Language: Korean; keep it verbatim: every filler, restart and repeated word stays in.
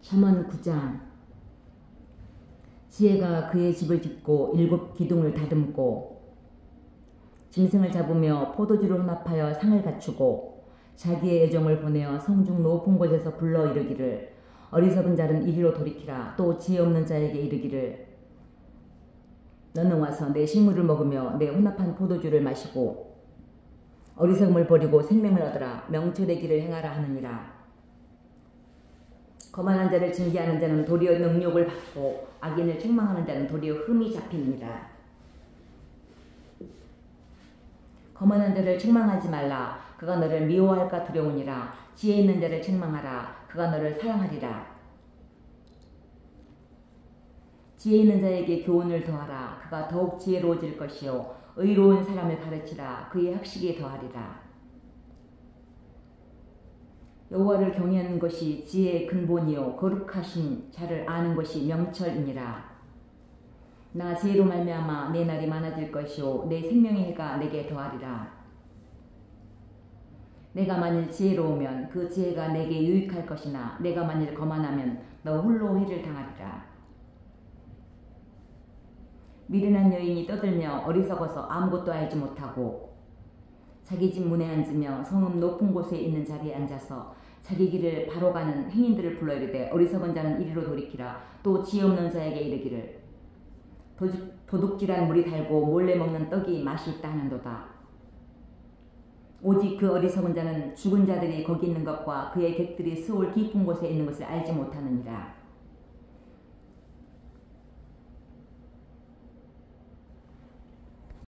잠언 구 장. 지혜가 그의 집을 짓고 일곱 기둥을 다듬고 짐승을 잡으며 포도주를 혼합하여 상을 갖추고 자기의 애종을 보내어 성중 높은 곳에서 불러 이르기를 어리석은 자는 이리로 돌이키라. 또 지혜 없는 자에게 이르기를 너는 와서 내 식물을 먹으며 내 혼합한 포도주를 마시고 어리석음을 버리고 생명을 얻으라. 명철의 길을 행하라 하느니라. 거만한 자를 징계하는 자는 도리어 능욕을 받고 악인을 책망하는 자는 도리어 흠이 잡히느니라. 거만한 자를 책망하지 말라. 그가 너를 미워할까 두려우니라. 지혜 있는 자를 책망하라. 그가 너를 사랑하리라. 지혜 있는 자에게 교훈을 더하라. 그가 더욱 지혜로워질 것이요 의로운 사람을 가르치라. 그의 학식이 더하리라. 여호와를 경외하는 것이 지혜의 근본이요 거룩하신 자를 아는 것이 명철이니라. 나 지혜로 말미암아 내 날이 많아질 것이요 내 생명의 해가 내게 더하리라. 내가 만일 지혜로우면 그 지혜가 내게 유익할 것이나 내가 만일 거만하면 너 홀로 해를 당하리라. 미련한 여인이 떠들며 어리석어서 아무것도 알지 못하고 자기 집 문에 앉으며 성읍 높은 곳에 있는 자리에 앉아서 자기 길을 바로 가는 행인들을 불러 이르되 어리석은 자는 이리로 돌이키라. 또 지혜 없는 자에게 이르기를 도둑질한 물이 달고 몰래 먹는 떡이 맛이 있다 하는도다. 오직 그 어리석은 자는 죽은 자들이 거기 있는 것과 그의 객들이 스올 깊은 곳에 있는 것을 알지 못하느니라.